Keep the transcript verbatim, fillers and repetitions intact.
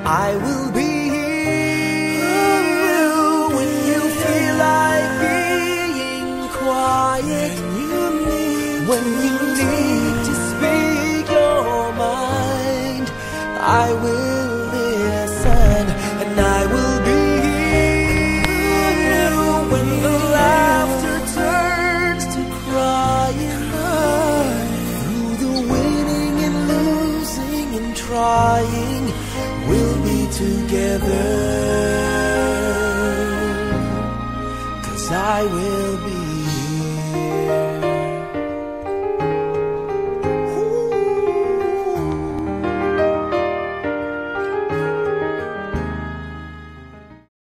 I will be here when you feel like being quiet. When you need to speak your mind, I will listen, and I will be here when the laughter turns to crying. Through the winning and losing and trying, we'll be together, 'cause I will be here.